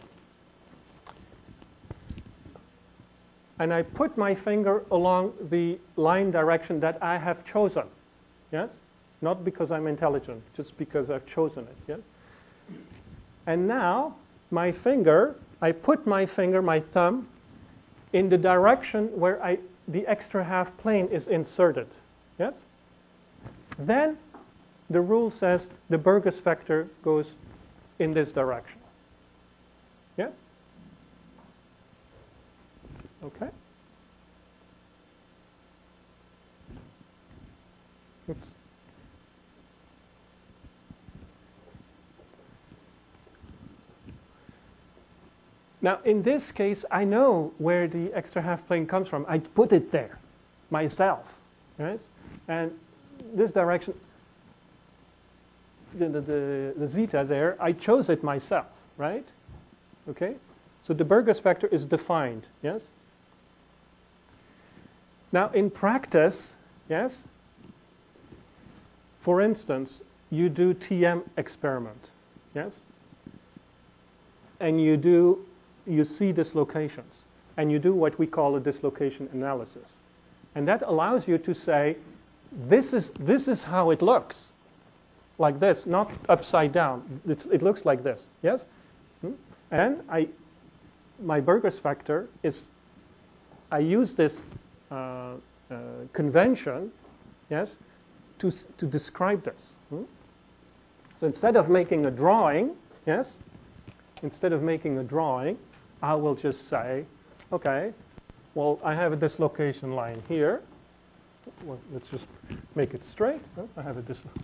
and I put my finger along the line direction that I have chosen, yes? Not because I'm intelligent, just because I've chosen it, yes? And now, my finger, I put my finger, my thumb, in the direction where the extra half plane is inserted, yes? Then, the rule says the Burgess vector goes in this direction. Yes? Okay. Now, in this case, I know where the extra half plane comes from. I put it there myself, right? And this direction, the zeta there, I chose it myself, right? Okay? So the Burgess vector is defined, yes? Now, in practice, yes, for instance, you do TM experiment, yes? And you see dislocations, and you do what we call a dislocation analysis. And that allows you to say, this is how it looks, like this, not upside down. It looks like this, yes? And my Burgess vector is, I use this convention, yes, to describe this. So instead of making a drawing, yes, instead of making a drawing, I will just say, okay, well, I have a dislocation line here. Well, let's just make it straight. I have a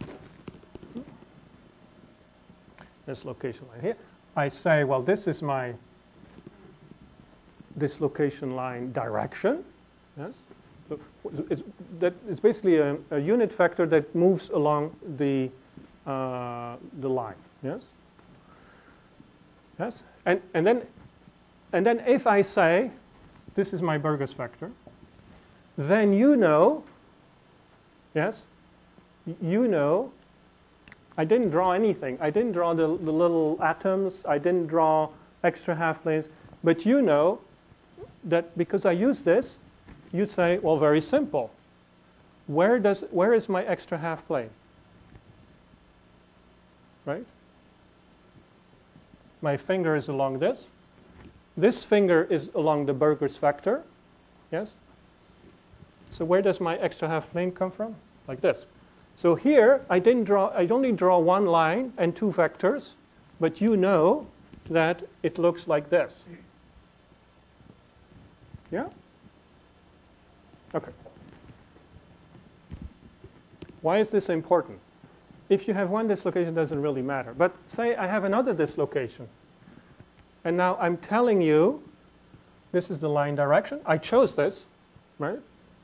dislocation line here. I say, well, this is my dislocation line direction. Yes. So it's basically a unit vector that moves along the line. Yes. Yes. And then if I say this is my Burgess vector, then you know, yes, you know, I didn't draw anything. I didn't draw the little atoms. I didn't draw extra half planes. But you know that because I use this, you say, well, very simple. Where is my extra half plane? Right? My finger is along this. This finger is along the Burgess vector. Yes? So where does my extra half plane come from? Like this. So here, I only draw one line and two vectors, but you know that it looks like this. Yeah? Okay. Why is this important? If you have one dislocation, it doesn't really matter. But say I have another dislocation. And now I'm telling you, this is the line direction. I chose this, right?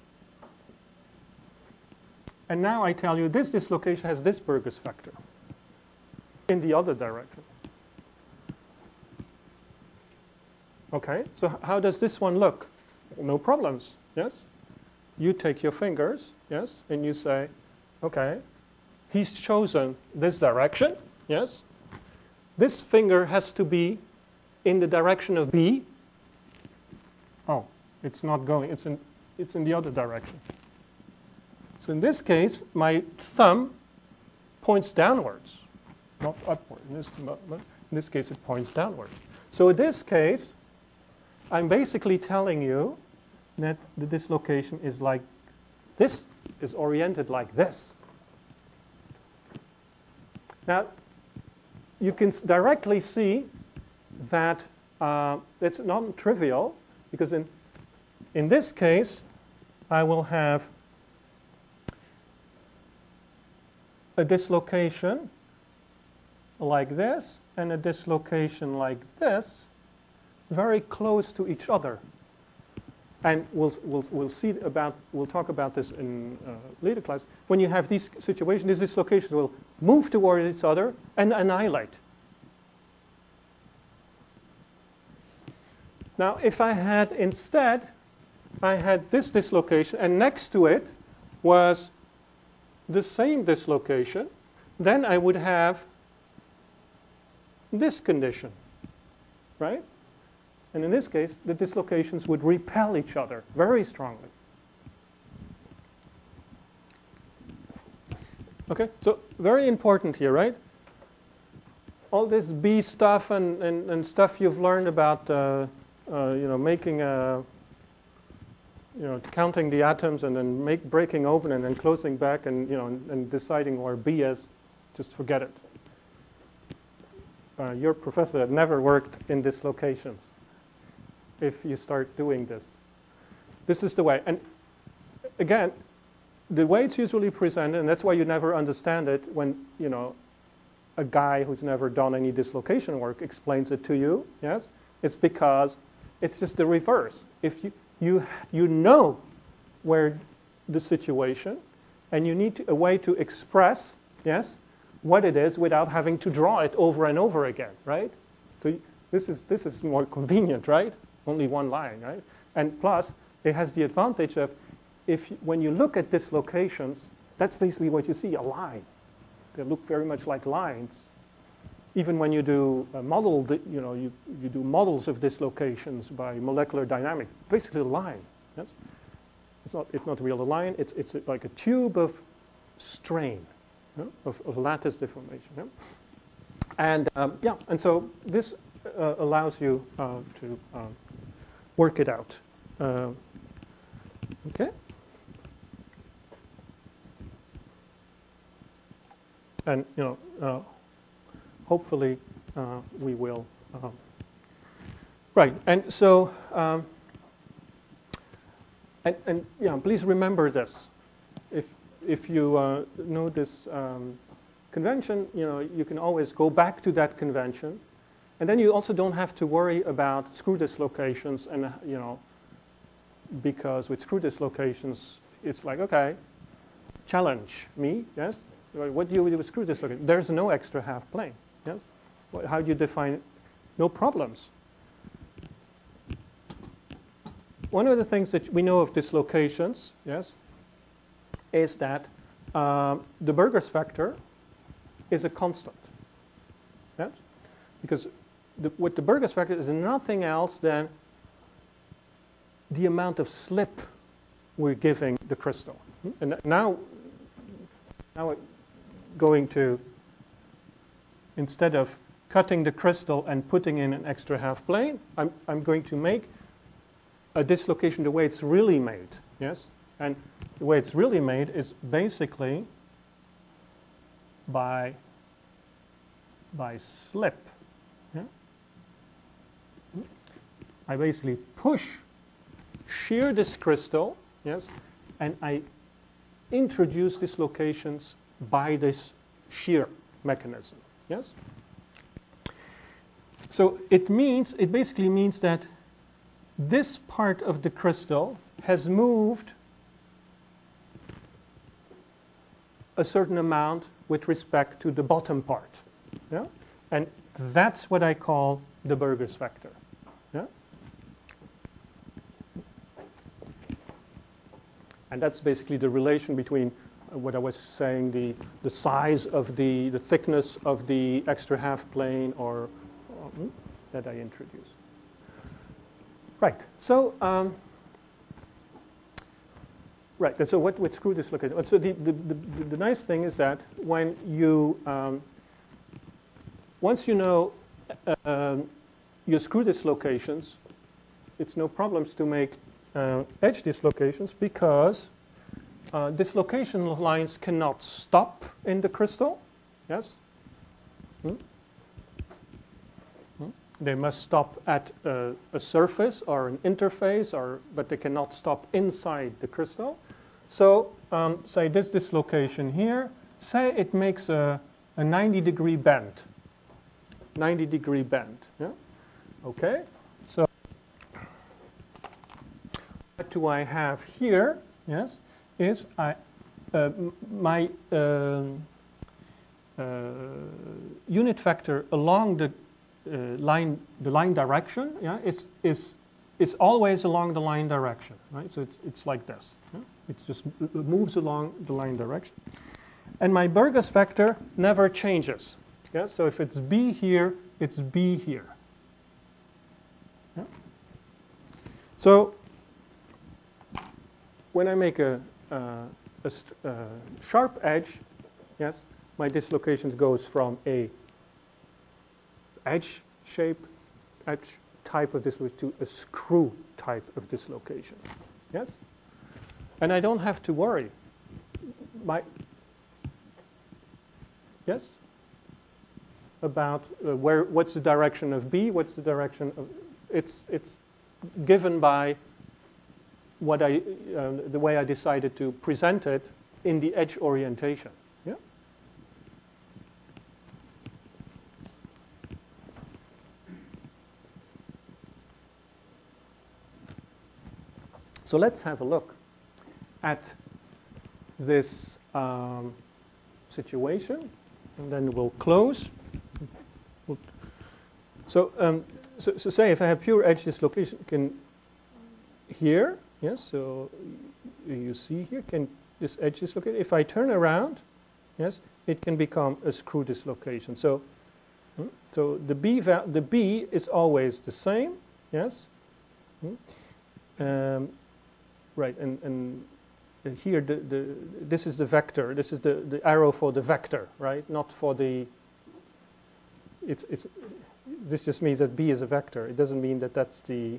And now I tell you this dislocation has this Burgess vector in the other direction. Okay, so how does this one look? No problems, yes? You take your fingers, yes, and you say, okay, he's chosen this direction, yes? This finger has to be in the direction of B. Oh, it's not going, it's in the other direction. So in this case, my thumb points downwards, not upward. In this case, it points downward. So in this case, I'm basically telling you that the dislocation is like this, is oriented like this. Now, you can directly see that it's not trivial, because in this case, I will have a dislocation like this and a dislocation like this, very close to each other. and we'll talk about this in later class. When you have these situations, these dislocations will move towards each other and annihilate. Now, if I had instead, I had this dislocation, and next to it was the same dislocation, then I would have this condition, right? And in this case, the dislocations would repel each other very strongly. Okay, so very important here, right? All this B stuff and stuff you've learned about, making a, counting the atoms and then breaking open and then closing back and, and deciding where B is, just forget it. Your professor had never worked in dislocations. If you start doing this. This is the way. And again, the way it's usually presented, and that's why you never understand it when, a guy who's never done any dislocation work explains it to you, yes? It's because it's just the reverse. If you know where the situation, and you need a way to express, yes, what it is without having to draw it over and over again, right? So this is more convenient, right? Only one line, right? And plus, it has the advantage of, when you look at dislocations, that's basically what you see, a line. They look very much like lines. Even when you do a model, you do models of dislocations by molecular dynamics, basically a line. Yes? It's not really a line. It's like a tube of strain, of lattice deformation. Yeah? And and so this allows you to work it out. Okay. And hopefully we will. Right. And so please remember this. If you know this convention, you can always go back to that convention. And then you also don't have to worry about screw dislocations, and because with screw dislocations, it's like, okay, challenge me, yes? What do you do with screw dislocation? There's no extra half plane, yes? How do you define it? No problems. One of the things that we know of dislocations, yes, is that the Burgers factor is a constant, yes? Because what the Burgers factor is nothing else than the amount of slip we're giving the crystal. And now we're going to, instead of cutting the crystal and putting in an extra half plane, I'm going to make a dislocation the way it's really made. Yes? And the way it's really made is basically by slip. Yeah? I basically shear this crystal, yes, and I introduce dislocations by this shear mechanism. Yes? So it basically means that this part of the crystal has moved a certain amount with respect to the bottom part. Yeah? And that's what I call the Burgers factor. Yeah? And that's basically the relation between what I was saying, the size of the thickness of the extra half plane or that I introduced. Right. So right. And so what screw dislocation? So the nice thing is that when you once you know your screw dislocations, it's no problems to make edge dislocations, because dislocation lines cannot stop in the crystal. Yes? They must stop at a surface or an interface, but they cannot stop inside the crystal. So say this dislocation here, say it makes a 90-degree bend. 90-degree bend. Yeah? Okay? So what do I have here? Yes, is my unit vector along the line direction. Yeah, is always along the line direction, right? So it's like this. Yeah? It just moves along the line direction, and my Burgers vector never changes. Yeah, so if it's B here, it's B here. Yeah? So when I make a sharp edge, yes, my dislocation goes from a edge type of dislocation to a screw type of dislocation. Yes, and I don't have to worry. Yes, about what's the direction of B? What's the direction of? It's given by what the way I decided to present it in the edge orientation. Yeah. So let's have a look at this situation, and then we'll close. So, so say if I have pure edge dislocation, here, yes, so you see here, can this edge dislocate? If I turn around, yes, it can become a screw dislocation. So, so the B is always the same, yes. Right, and here this is the vector. This is the arrow for the vector, right? Not for the. This just means that B is a vector. It doesn't mean that that's the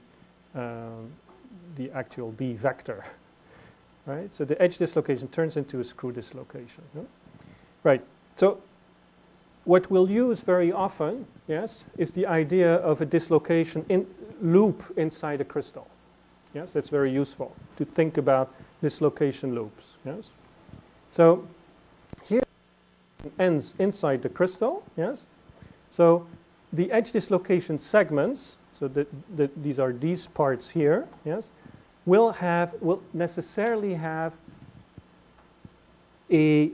actual B vector, right? So the edge dislocation turns into a screw dislocation, no? Right? So what we'll use very often, yes, is the idea of a dislocation loop inside a crystal. Yes, that's very useful to think about dislocation loops. Yes. So here ends inside the crystal. Yes. So the edge dislocation segments, so these are these parts here, yes, will necessarily have the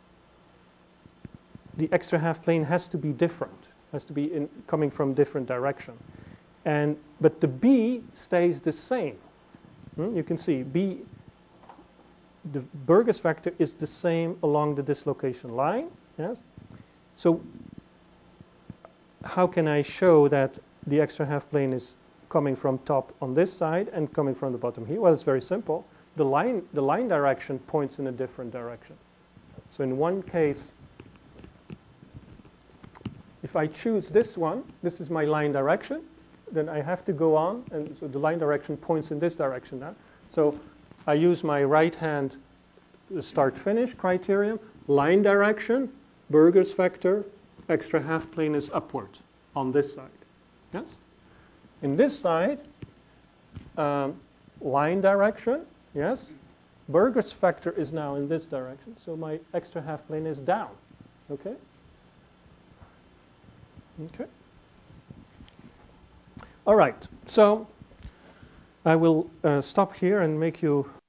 extra half plane has to be different, has to be coming from different direction, but the B stays the same. You can see the Burgers vector is the same along the dislocation line. Yes. So how can I show that the extra half plane is coming from top on this side and coming from the bottom here? Well, it's very simple. The line direction points in a different direction. So in one case, if I choose this one, this is my line direction, then I have to go on, and so the line direction points in this direction now. So I use my right-hand start-finish criterion, line direction, Burgers vector, extra half plane is upward on this side. Yes? In this side, line direction, yes, Burgers vector is now in this direction, so my extra half plane is down. Okay? Okay. All right, so I will stop here and make you